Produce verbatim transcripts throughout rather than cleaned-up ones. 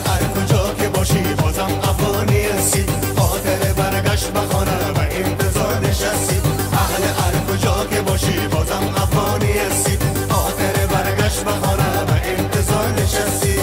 هر کجا که باشی بازم افغانی هستی، خاطر برگشت به خانه و انتظار نشستی. اهل هر کجا که باشی بازم افغانی هستی، خاطر برگشت به خانه و انتظار نشستی.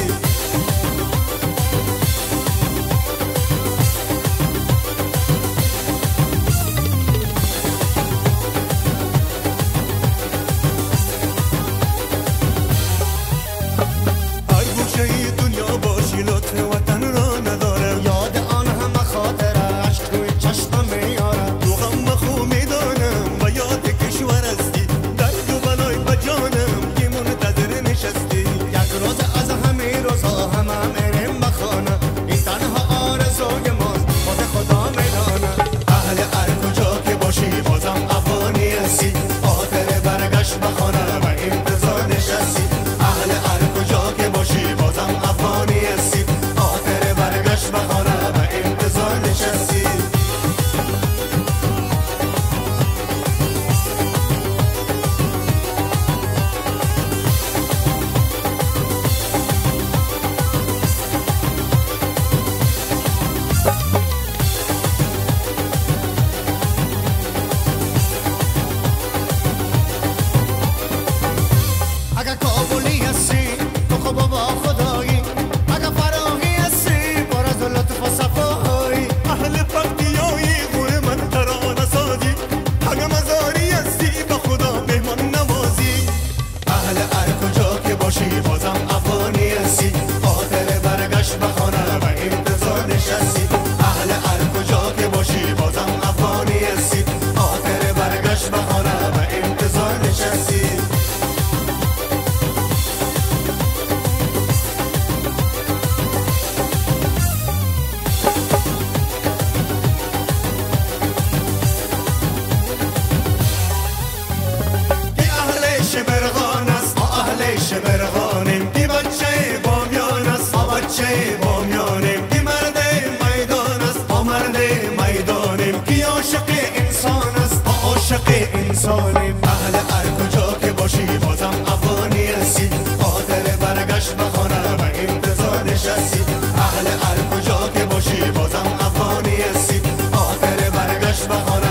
شبرغانیم دی بچه بامیان است، ما بچه بامیانیم دی مرد میدان است، ما مرد میدانیم کی عاشق انسان است، ما عاشق انسانیم. اهل هر کجا که باشی بازم افغانی هستی، خاطر برگشت به خانه و انتظار نشستی. اهل هر کجا که باشی بازم افغانی هستی، خاطر برگشت به خانه